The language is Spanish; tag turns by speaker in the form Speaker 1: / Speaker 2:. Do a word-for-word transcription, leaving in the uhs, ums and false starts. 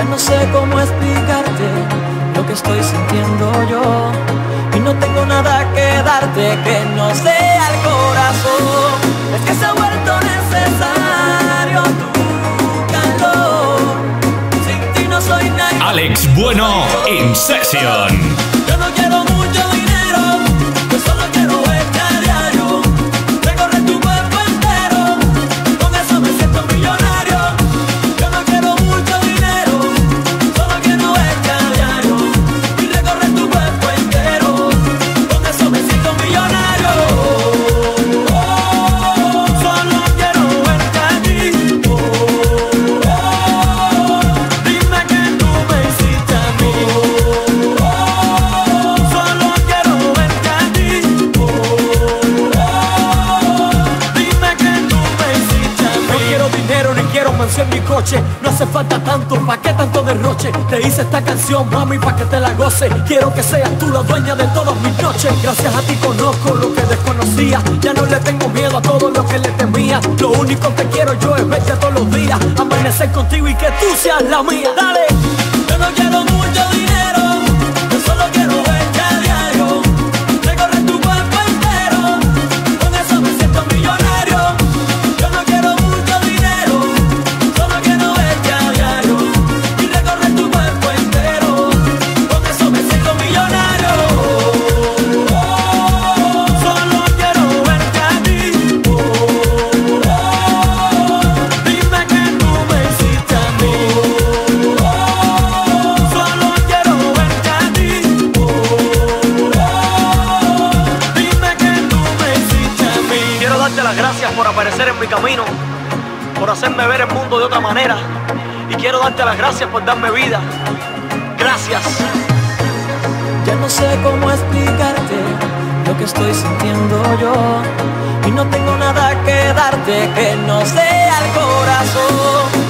Speaker 1: Ya no sé cómo explicarte lo que estoy sintiendo yo, y no tengo nada que darte que no sea el corazón. Es que se ha vuelto necesario tu calor. Sin ti no soy nadie.
Speaker 2: Alex Bueno in session.
Speaker 1: Yo no quiero mucho dinero, yo solo quiero verte a diario. Recorrer tu cuerpo entero, con eso me siento millonario. Yo no quiero mucho dinero, solo quiero verte a diario. Y recorrer tu cuerpo entero, con eso me siento millonario. Oh, oh, solo quiero verte a ti. Oh, oh, dime que tú me hiciste a mí. En mi coche, no hace falta tanto, ¿pa' qué tanto derroche? Te hice esta canción, mami, pa' que te la goce. Quiero que seas tú la dueña de todas mis noches. Gracias a ti conozco lo que desconocía. Ya no le tengo miedo a todo lo que le temía. Lo único que quiero yo es verte todos los días, amanecer contigo y que tú seas la mía. Dale, yo no quiero mucho dinero, yo solo quiero verte a diario. Recorrer tu cuerpo entero, con eso me siento millonario. Yo no quiero mucho dinero, solo quiero verte a diario. Y recorrer tu cuerpo entero, con eso me siento millonario. Oh, oh, solo quiero verte a ti. Oh, oh, dime que tú me hiciste a mí. Oh, oh, solo quiero verte a ti. Oh, oh, dime que tú me hiciste a mí. Quiero darte las gracias por aparecer en mi camino, por hacerme ver el mundo de otra manera. Y quiero darte las gracias por darme vida. Gracias. Ya no sé cómo explicarte lo que estoy sintiendo yo, y no tengo nada que darte que no sea el corazón.